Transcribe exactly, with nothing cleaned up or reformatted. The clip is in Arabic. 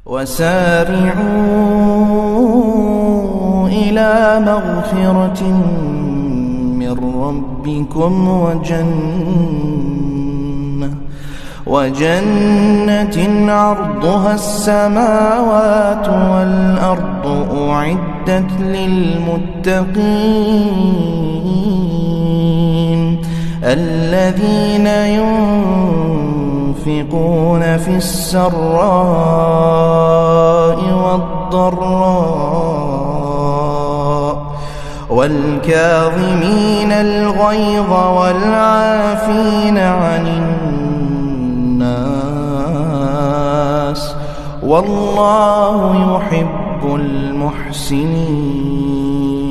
وسارعوا إلى مغفرة من ربكم وجنة وجنة عرضها السماوات والأرض أعدت للمتقين الذين ينفقون في السراء والضراء والكاظمين الغيظ والعافين عن الناس والله يحب المحسنين.